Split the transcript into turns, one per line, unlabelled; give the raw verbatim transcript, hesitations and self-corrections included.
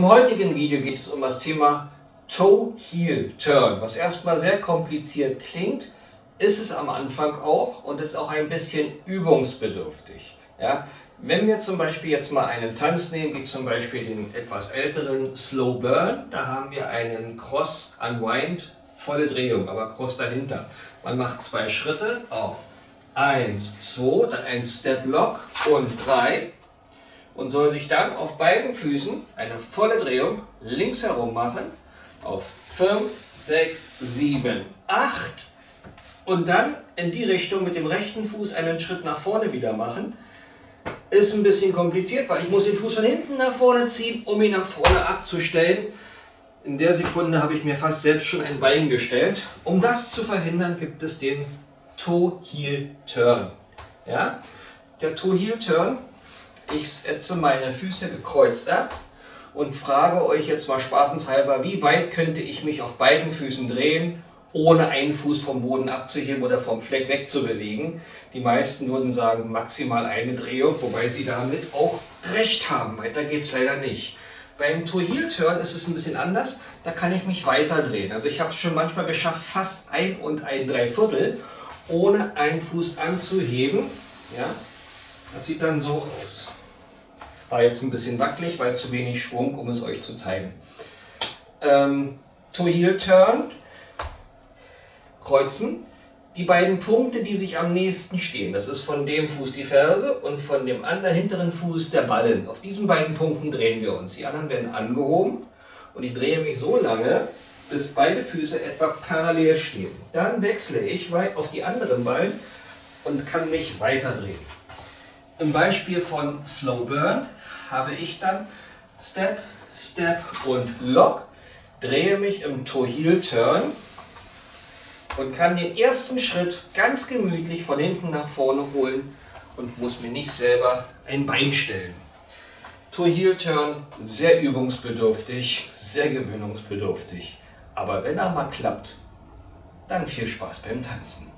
heutigen Video geht es um das Thema Toe-Heel-Turn, was erstmal sehr kompliziert klingt, ist es am Anfang auch und ist auch ein bisschen übungsbedürftig. Ja? Wenn wir zum Beispiel jetzt mal einen Tanz nehmen, wie zum Beispiel den etwas älteren Slow Burn, da haben wir einen Cross Unwind, volle Drehung, aber Cross dahinter. Man macht zwei Schritte auf eins, zwei, dann ein Step Lock und drei und soll sich dann auf beiden Füßen eine volle Drehung links herum machen auf fünf, sechs, sieben, acht und dann in die Richtung mit dem rechten Fuß einen Schritt nach vorne wieder machen. Ist ein bisschen kompliziert, weil ich muss den Fuß von hinten nach vorne ziehen, um ihn nach vorne abzustellen. In der Sekunde habe ich mir fast selbst schon ein Bein gestellt. Um das zu verhindern, gibt es den Toe-Heel-Turn. Ja? Der Toe-Heel-Turn, ich setze meine Füße gekreuzt ab und frage euch jetzt mal spaßenshalber, wie weit könnte ich mich auf beiden Füßen drehen, ohne einen Fuß vom Boden abzuheben oder vom Fleck wegzubewegen. Die meisten würden sagen maximal eine Drehung, wobei sie damit auch recht haben. Weiter geht es leider nicht. Beim Toe-Heel-Turn ist es ein bisschen anders, da kann ich mich weiter drehen. Also ich habe es schon manchmal geschafft, fast ein und ein Dreiviertel, ohne einen Fuß anzuheben. Ja, das sieht dann so aus. War jetzt ein bisschen wackelig, weil zu wenig Schwung, um es euch zu zeigen. Ähm, Toe-Heel-Turn, kreuzen. Die beiden Punkte, die sich am nächsten stehen, das ist von dem Fuß die Ferse und von dem anderen hinteren Fuß der Ballen. Auf diesen beiden Punkten drehen wir uns. Die anderen werden angehoben und ich drehe mich so lange, bis beide Füße etwa parallel stehen. Dann wechsle ich weit auf die anderen Ballen und kann mich weiter drehen. Im Beispiel von Slow Burn habe ich dann Step, Step und Lock, drehe mich im Toe-Heel-Turn und kann den ersten Schritt ganz gemütlich von hinten nach vorne holen und muss mir nicht selber ein Bein stellen. Toe-Heel-Turn, sehr übungsbedürftig, sehr gewöhnungsbedürftig. Aber wenn er mal klappt, dann viel Spaß beim Tanzen.